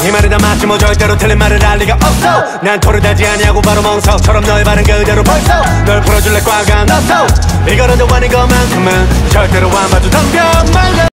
이 말이 다 맞지 뭐 절대로 틀린 말을 할 리가 없어. 난 토를 달지 아니하고 바로 멍석처럼 너의 발은 그대로 벌써 널 풀어줄래 꽉 안았어. 이거라도 아닌 것만큼은 절대로 안 봐도 덤벼 말라.